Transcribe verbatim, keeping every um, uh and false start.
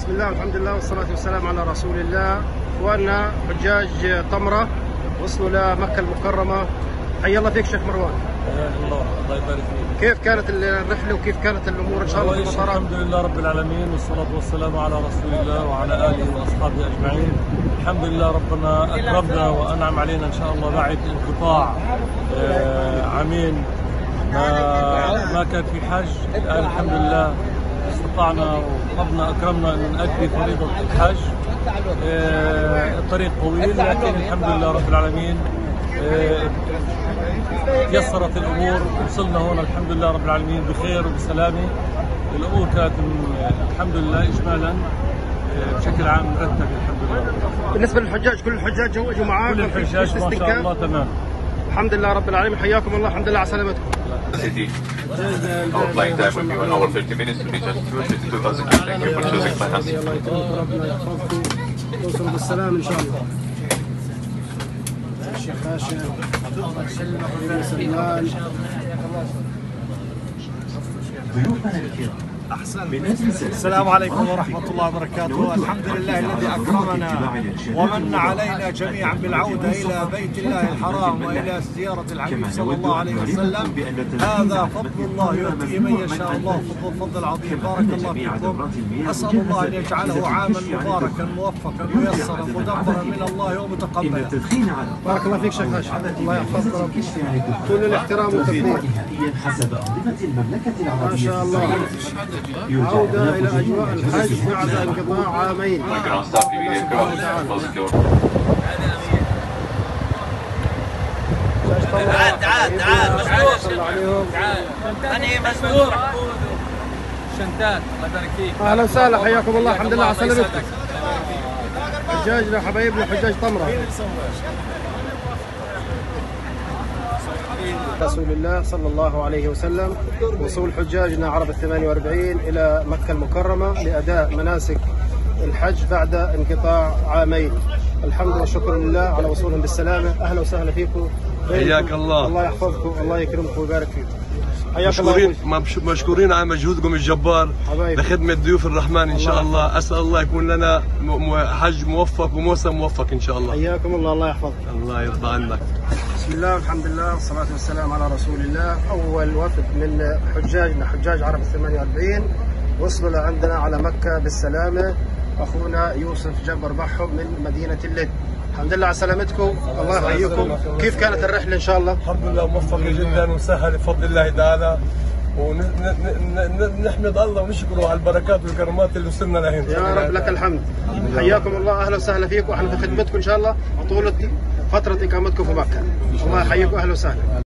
بسم الله والحمد لله والصلاة والسلام على رسول الله. اخواننا حجاج طمرة وصلوا لمكة المكرمة. حيا الله فيك شيخ مروان. حياك الله، الله يبارك فيك. كيف كانت الرحلة وكيف كانت الأمور إن شاء الله في المطارات؟ الحمد لله رب العالمين، والصلاة والسلام على رسول الله وعلى آله وأصحابه أجمعين. الحمد لله ربنا أكرمنا وأنعم علينا إن شاء الله بعد انقطاع آه عامين ما, ما كان في حج. الآن الحمد لله استطعنا وربنا أكرمنا أن نؤدي فريضة الحج. آه الطريق طويل لكن الحمد لله رب العالمين آه يسرت الامور، وصلنا هون الحمد لله رب العالمين بخير وبسلامه. الامور كانت الحمد لله اجمالا بشكل عام مرتبه الحمد لله. بالنسبه للحجاج كل الحجاج اجوا معاكم؟ كل الحجاج ما شاء الله تمام الحمد لله رب العالمين. حياكم الله، الحمد لله على سلامتكم. Our flight time will be one hour fifty minutes to reach altitude fifty-two thousand feet. Thank you for choosing Flight Hansi. ربنا يحفظكم توصلوا بالسلام ان شاء الله. الشيخ هاشم سلمان. السلام عليكم ورحمة الله وبركاته. الحمد لله الذي أكرمنا ومن علينا جميعا بالعودة إلى بيت الله الحرام وإلى زيارة الحبيب صلى الله عليه وسلم. هذا فضل الله يؤتيه من يشاء، الله فضل فضل عظيم. بارك الله فيكم. أسأل الله أن يجعله عاما مباركا موفقا ميسرا مدبرا من الله ومتقبلا. بارك الله فيك شيخ هاشم، الله يحفظك رب. كل الاحترام والتقدير. ما شاء الله. عودة إلى أجواء الحج بعد انقطاع عامين. تعال تعال تعال مسرور تعال أنا مسرور شنتات. الله يبارك فيك. أهلا وسهلا، حياكم الله، الحمد لله على سلامتكم. حجاجنا حبايبنا حجاج طمرة. رسول الله صلى الله عليه وسلم. وصول حجاجنا عرب الثمانية وأربعين إلى مكة المكرمة لأداء مناسك الحج بعد انقطاع عامين. الحمد والشكر لله على وصولهم بالسلامة. أهلا وسهلا فيكم. حياك الله، الله يحفظكم، الله يكرمكم ويبارك فيكم. حياك مشكورين الله. مشكورين على مجهودكم الجبار حبايب. لخدمة ضيوف الرحمن إن شاء الله. الله. أسأل الله يكون لنا حج موفق وموسم موفق إن شاء الله. حياكم الله، الله يحفظك. الله يرضى عنك. بسم الله والحمد لله والصلاة والسلام على رسول الله. أول وفد من حجاجنا حجاج عرب الثمانية وأربعين وصلوا لعندنا على مكة بالسلامة. أخونا يوسف جبر بحهم من مدينة اللد. الحمد لله على سلامتكم، الله يحييكم. كيف كانت الرحلة إن شاء الله؟ الحمد لله موفقة جدا وسهلة بفضل الله تعالى، ونحمد الله ونشكره على البركات والكرامات اللي وصلنا لهن. يا رب لك الحمد. حياكم الله، أهلا وسهلا فيكم، وإحنا في خدمتكم إن شاء الله طول فترة إقامتكم في مكة. الله يحييكم، أهلا وسهلا.